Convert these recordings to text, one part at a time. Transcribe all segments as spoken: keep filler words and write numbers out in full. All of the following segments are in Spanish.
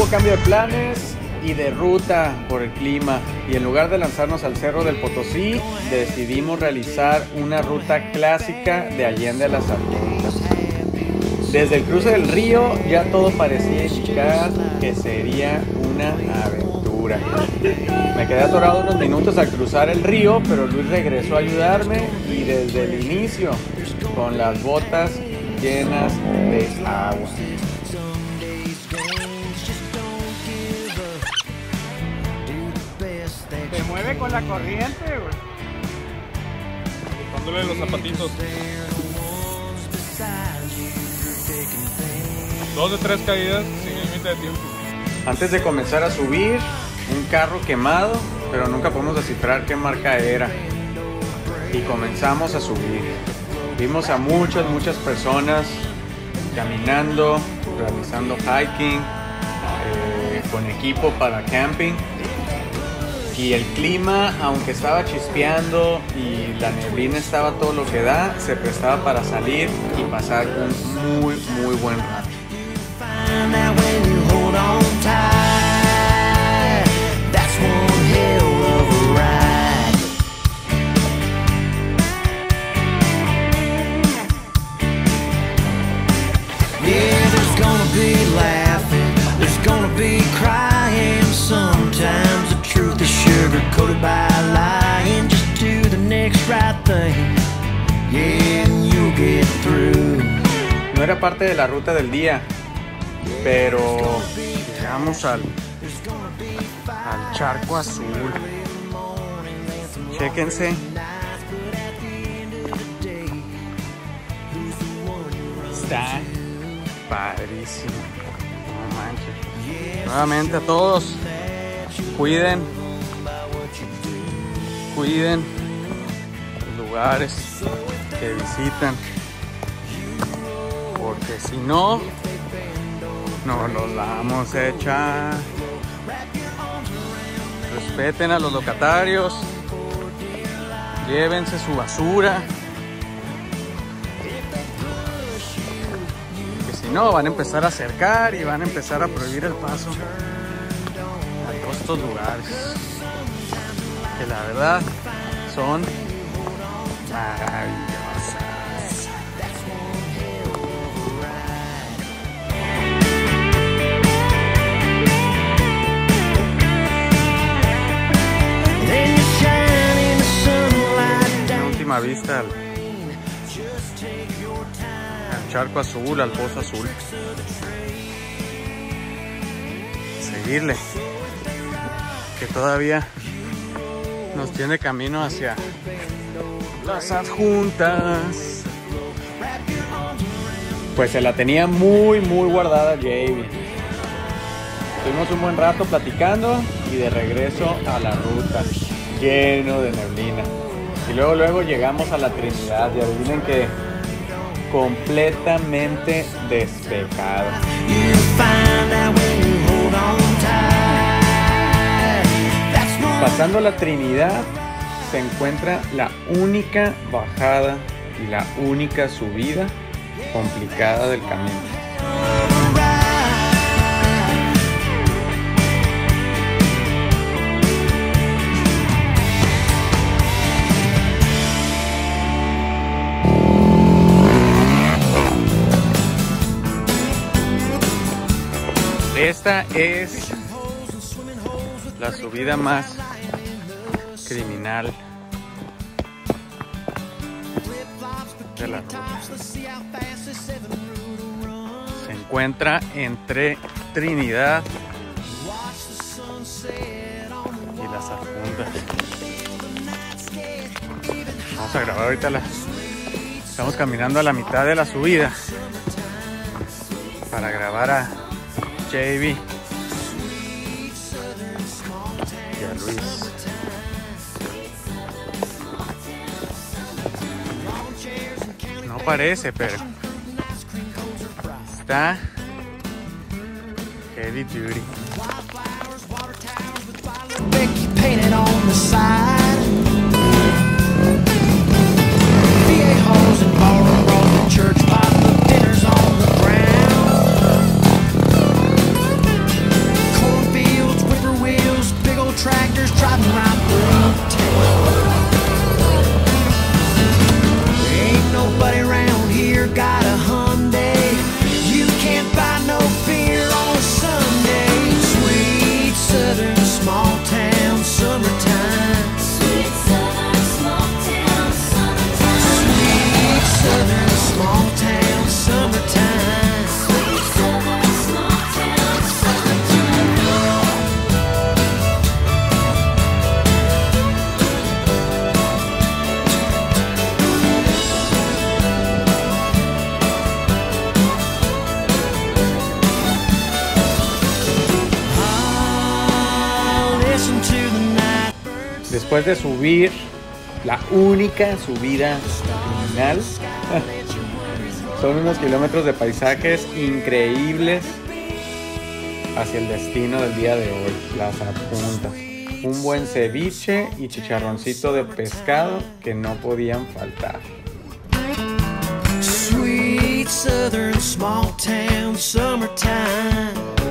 hubo cambio de planes y de ruta por el clima, y en lugar de lanzarnos al Cerro del Potosí, decidimos realizar una ruta clásica de Allende a las Sargentas. Desde el cruce del río ya todo parecía indicar que sería una aventura. Me quedé atorado unos minutos al cruzar el río, pero Luis regresó a ayudarme y desde el inicio con las botas llenas de agua. Se mueve con la corriente, güey. Quitándole los zapatitos. Dos de tres caídas sin límite de tiempo. Antes de comenzar a subir, un carro quemado, pero nunca podemos descifrar qué marca era. Y comenzamos a subir. Vimos a muchas, muchas personas caminando, realizando hiking, eh, con equipo para camping. Y el clima, aunque estaba chispeando y la neblina estaba todo lo que da, se prestaba para salir y pasar un muy, muy buen rato. Coated by lying just do the next right thing. Yeah, and you'll get through. No era parte de la ruta del día, pero llegamos al, al Charco Azul. Chéquense. Está padrísimo. No manches. Nuevamente a todos, cuiden. Cuiden los lugares que visitan, porque si no, nos los vamos a echar. Respeten a los locatarios, llévense su basura, que si no van a empezar a acercar y van a empezar a prohibir el paso a todos estos lugares, que la verdad son maravillosas. Una última vista al, al Charco Azul, al Pozo Azul. Seguirle, que todavía nos tiene camino hacia las adjuntas. Pues se la tenía muy muy guardada Javi. Estuvimos un buen rato platicando y de regreso a la ruta, lleno de neblina. Y luego luego llegamos a la Trinidad y adivinen que completamente despejado. Pasando la Trinidad se encuentra la única bajada y la única subida complicada del camino. Esta es la subida más criminal de la ruta. Se encuentra entre Trinidad y las adjuntas. Vamos a grabar ahorita la... Estamos caminando a la mitad de la subida para grabar a Javi y a Luis. No parece, pero está heavy duty. riding right through town. Ain't nobody around here got a Hyundai. You can't buy no beer on a Sunday. Sweet southern small town summertime. Sweet southern small town summertime. Sweet southern small town summertime. Sweet southern small town summertime. I'll listen to the night birds. Después de subir la única subida final, son unos kilómetros de paisajes increíbles hacia el destino del día de hoy, las Apuntas. Un buen ceviche y chicharroncito de pescado que no podían faltar. Sweet southern small town summertime.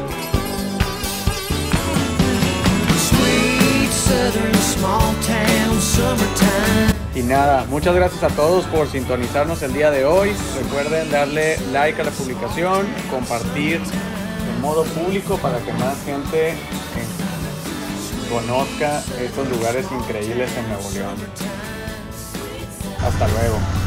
Sweet southern small town summertime. Y nada, muchas gracias a todos por sintonizarnos el día de hoy. Recuerden darle like a la publicación, compartir de modo público para que más gente eh, conozca estos lugares increíbles en Nuevo León. Hasta luego.